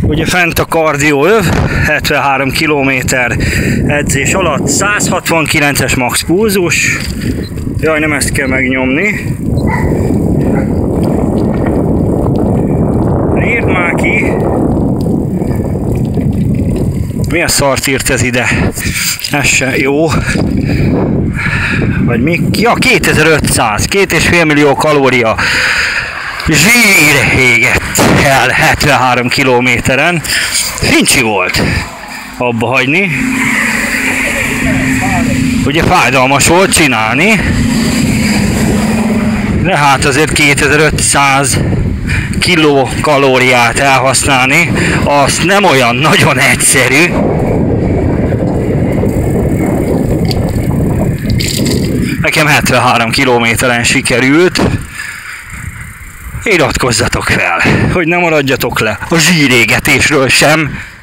Ugye fent a kardióöv, 73 km edzés alatt, 169-es max pulzus. Jaj, nem ezt kell megnyomni. Írd már ki. Mi a szart írt ez ide? Ez se jó. Vagy mi? Ja, 2500, 2,5 millió kalória. Zsír égett el 73 kilométeren. Fincsi volt abba hagyni. Ugye fájdalmas volt csinálni, de hát azért 2500 kilokalóriát elhasználni, az nem olyan nagyon egyszerű. Nekem 73 kilométeren sikerült. Iratkozzatok fel, hogy ne maradjatok le a zsírégetésről sem.